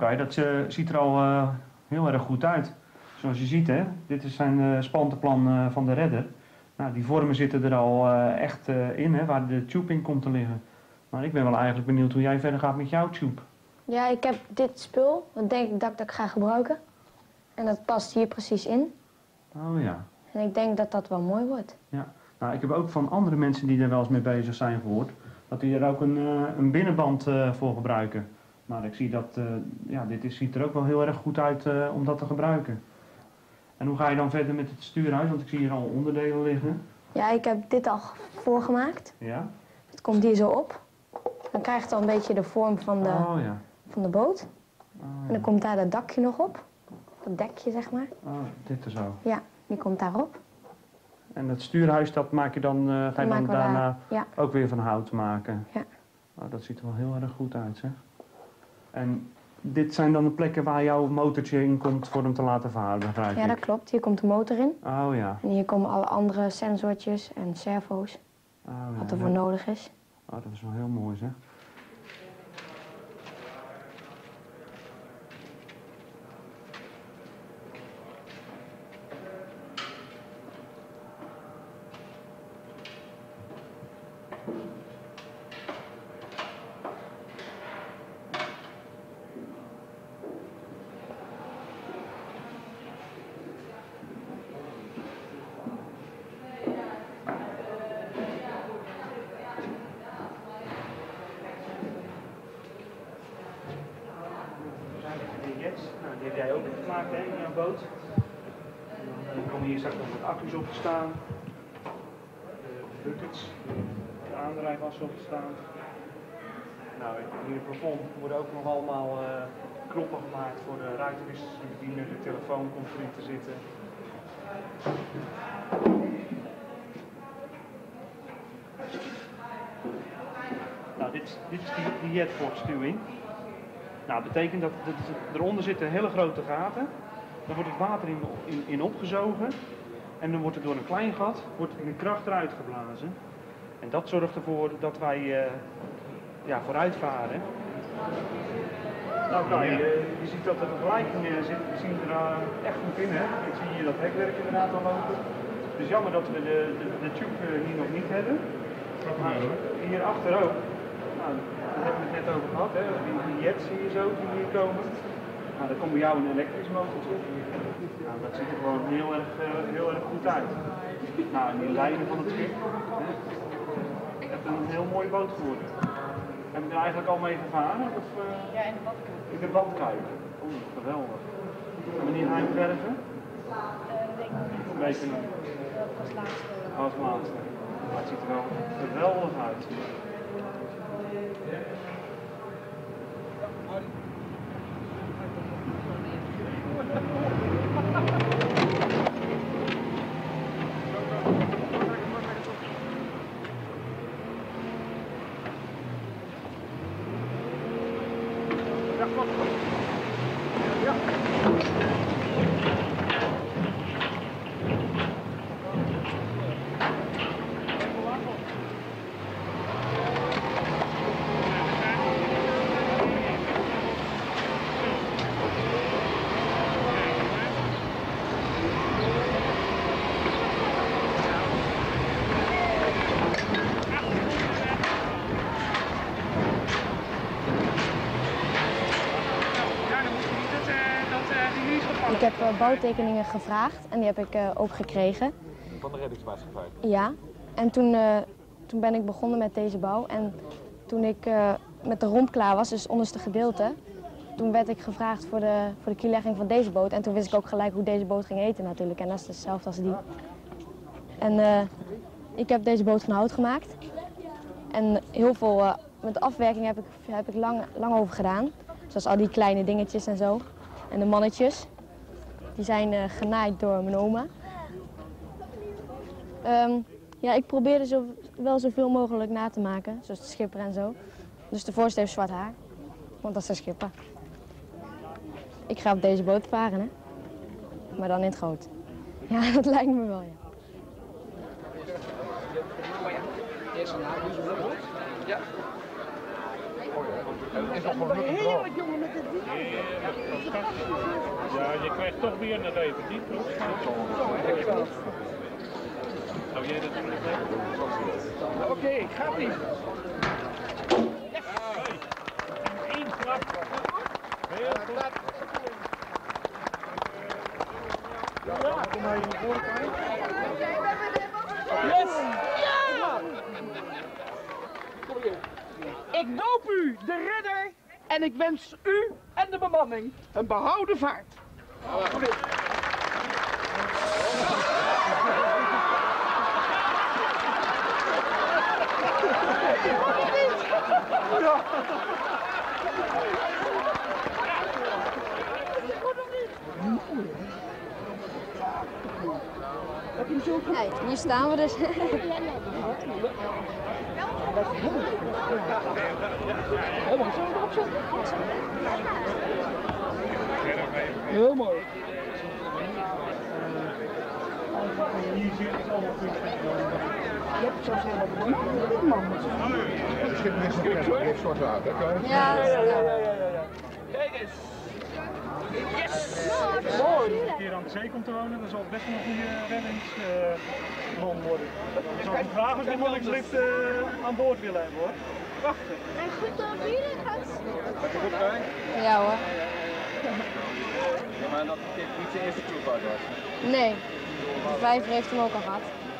kijk, dat ziet er al heel erg goed uit. Zoals je ziet, hè, dit is zijn spantenplan van de redder. Nou, die vormen zitten er al echt in, hè, waar de tube in komt te liggen. Maar ik ben wel eigenlijk benieuwd hoe jij verder gaat met jouw tube. Ja, ik heb dit spul, dat denk ik dat ik ga gebruiken. En dat past hier precies in. Oh ja. En ik denk dat dat wel mooi wordt. Ja. Nou, ik heb ook van andere mensen die er wel eens mee bezig zijn gehoord, dat die er ook een binnenband voor gebruiken. Maar ik zie dat, ja, ziet er ook wel heel erg goed uit om dat te gebruiken. En hoe ga je dan verder met het stuurhuis? Want ik zie hier al onderdelen liggen. Ja, ik heb dit al voorgemaakt. Ja? Het komt hier zo op. Dan krijgt het al een beetje de vorm van de boot. Oh, ja. En dan komt daar dat dakje nog op. Dat dekje, zeg maar. Oh, dit er zo. Ja, die komt daarop. En het stuurhuis, dat maak je dan, ga je dan daarna ook weer van hout maken? Ja. Oh, dat ziet er wel heel erg goed uit, zeg. En dit zijn dan de plekken waar jouw motortje in komt voor hem te laten varen, begrijp ik? Ja, dat klopt. Hier komt de motor in. Oh ja. En hier komen alle andere sensortjes en servo's. Oh, ja. Wat er voor nodig is. Oh, dat is wel heel mooi, zeg. Nou, die heb jij ook gemaakt, hè, in jouw boot. En dan komen hier straks nog wat accu's op te staan. De buckets, de aandrijfwassen op te staan. Nou, hier in het plafond worden ook nog allemaal knoppen gemaakt voor de ruitenwisselbedienen. De telefoon komt erin te zitten. Nou, dit is die jetport-stuwing. Nou, dat betekent dat eronder zitten hele grote gaten. Dan wordt het water in opgezogen. En dan wordt het door een klein gat met kracht eruit geblazen. En dat zorgt ervoor dat wij vooruit varen. Nou, je ziet dat de vergelijkingen zien er echt goed in. Hè? Ik zie hier dat hekwerk inderdaad al lopen. Het is jammer dat we de tube hier nog niet hebben. Maar hierachter ook. Nou, daar hebben we het net over gehad, hè? Die jets zie je zo die hier komen. Nou, dan komt bij jou een elektrisch motortje. Nou, dat ziet er gewoon heel erg goed uit. Nou, en die lijnen van het schip. Ik heb een heel mooie boot geworden. Heb je er eigenlijk al mee gevaren? Of, ja, in de badkuip. In de badkuip. Oeh, geweldig. En wanneer ga je hem verven? Denk ik Weet je nog? als laatste. Als laatste. Maar het ziet er wel geweldig uit. Ik heb bouwtekeningen gevraagd en die heb ik ook gekregen. Van de reddingsmaatschappij? Ja, en toen ben ik begonnen met deze bouw. En toen ik met de romp klaar was, dus het onderste gedeelte, toen werd ik gevraagd voor de kiellegging van deze boot. En toen wist ik ook gelijk hoe deze boot ging heten natuurlijk. En dat is hetzelfde als die. En ik heb deze boot van hout gemaakt. En heel veel, met de afwerking heb ik lang over gedaan. Zoals al die kleine dingetjes en zo. En de mannetjes. Die zijn genaaid door mijn oma. Ja, ik probeerde wel zoveel mogelijk na te maken, zoals de schipper en zo. Dus de voorste heeft zwart haar, want dat is de schipper. Ik ga op deze boot varen, hè. Maar dan in het groot. Ja, dat lijkt me wel, ja. Eerst een haak, ja. Het is nog gewoon heerlijk, jongen, met dit wiel. Ja, je krijgt toch weer een repetiet. Hou jij dat niet? Oké, gaat ie. Yes! Eén klap. Heel goed. Kom maar even voor elkaar. Yes! Ja! Ik doop u, de ridder, en ik wens u en de bemanning een behouden vaart. Nee, hier staan we dus. Heel mooi. Hier zit het allemaal goed. Je hebt zo helemaal de man. Het schip ligt zwart water. Ja, Kijk eens. Als je een keer aan de zee komt te wonen, dan zal het best wel een goede reddingsman worden. Ik zou hem vragen of je monnikslift aan boord willen hebben, hoor. Prachtig. En goed op bieren gaat. ja hoor. Maar dat dit niet de eerste club uit was. Nee, de vijver heeft hem ook al gehad.